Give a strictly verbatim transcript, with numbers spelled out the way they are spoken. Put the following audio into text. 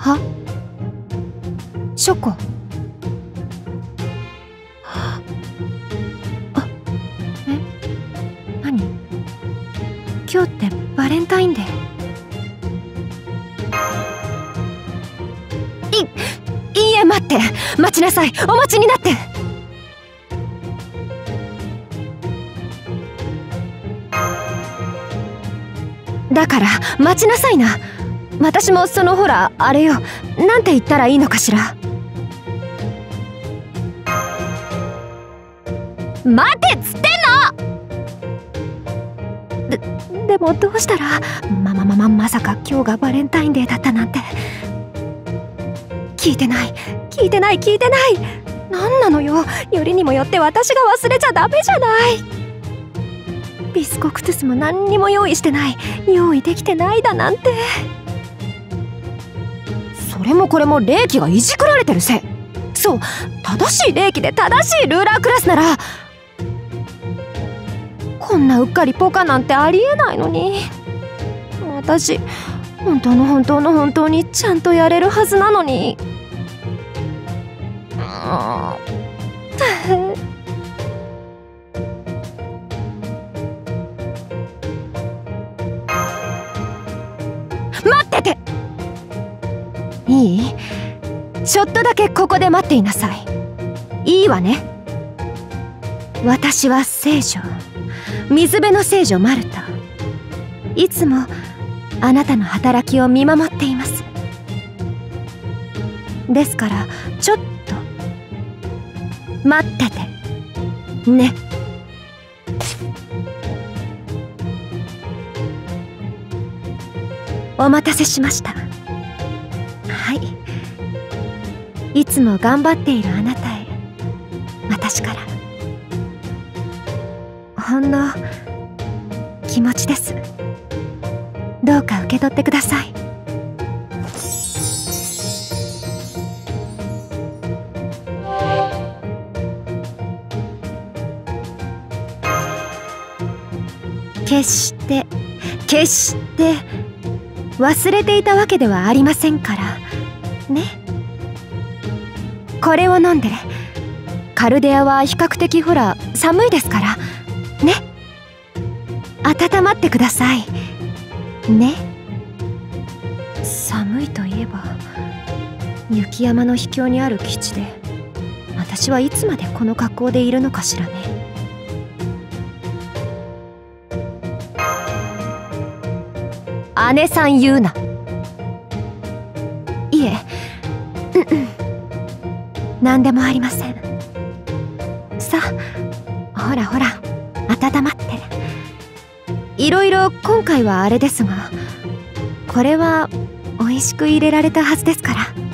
は？ショコ。あ、え、何？今日ってバレンタインデー。い、いいえ、待って、待ちなさい、お待ちになって。だから待ちなさいな。私もそのほらあれよ、なんて言ったらいいのかしら。待てっつってんの。で、でもどうしたら。まままままさか今日がバレンタインデーだったなんて。聞いてない聞いてない聞いてない。何なのよ、よりにもよって私が忘れちゃダメじゃない。ビスコクトゥスも何にも用意してない、用意できてないだなんて。それもこれも霊気がいじくられてるせい。そう、正しい霊気で正しいルーラークラスならこんなうっかりポカなんてありえないのに。私本当の本当の本当にちゃんとやれるはずなのに。待ってて。いい？ちょっとだけここで待っていなさい。いいわね。私は聖女、水辺の聖女マルタ。いつもあなたの働きを見守っています。ですからちょっと待っててね。お待たせしました。はい、いつも頑張っているあなたへ、私からほんの気持ちです。どうか受け取ってください。決して決して忘れていたわけではありませんからね。これを飲んで。カルデアは比較的ほら寒いですからね。温まってくださいね。寒いといえば雪山の秘境にある基地で私はいつまでこの格好でいるのかしらね。姉さん言うな。いえ、うんうん、何でもありません。さあ、ほらほら温まって。いろいろ今回はあれですが、これは美味しく入れられたはずですから。